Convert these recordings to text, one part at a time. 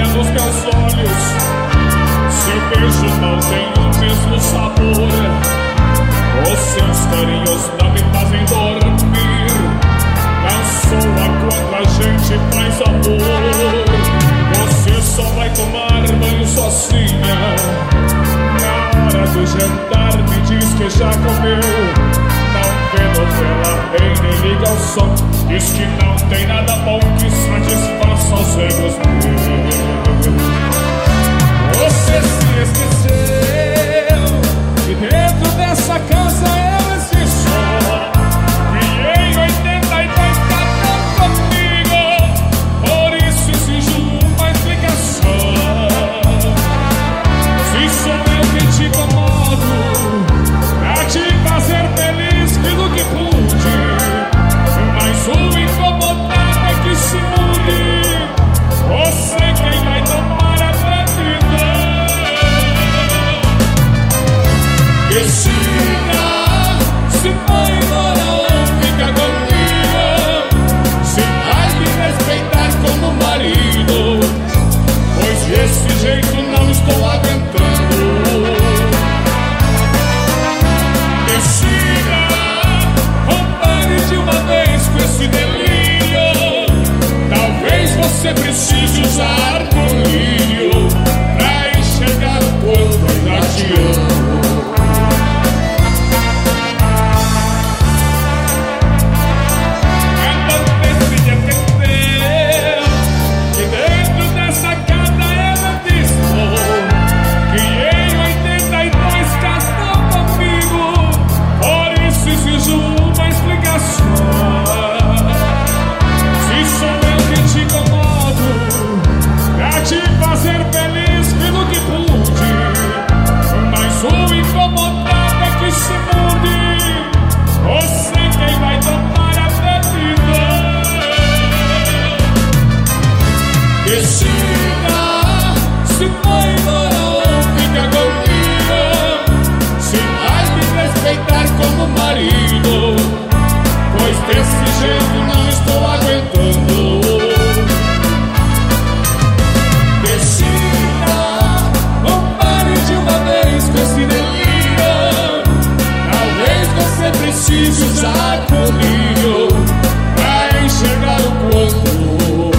dos meus olhos. Seu beijo não tem o mesmo sabor. Os seus carinhos não me fazem dormir. Não soa quando a gente faz amor. Você só vai tomar banho sozinha. Na hora do jantar me diz que já comeu. Não vê novela nem liga ao som. Diz que não tem nada bom que satisfaça os egos meus. Você se esqueceu que dentro dessa casa eu existo. Criei 82 casas comigo, por isso exijo uma explicação. Se sou eu que te incomodo, pra te fazer feliz do que pude, mas o incomodado é que se mude. Você quem vai tomar a decisão. Decida se vai embora ou fica comigo. Se vai me respeitar como marido, pois desse jeito não estou aguentando. Decida, compare de uma vez com esse delírio. Talvez você precise usar colírio pra enxergar o quanto ainda te amo. Desse jeito não estou aguentando. Decida, compare de uma vez com esse delírio. Talvez você precise usar colírio pra enxergar o quanto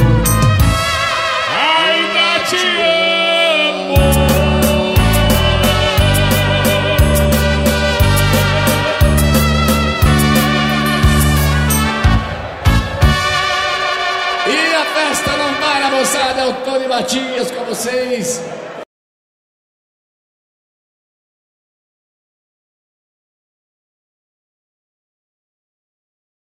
ainda te amo. E a festa não para, moçada. É o Tony Matias com vocês.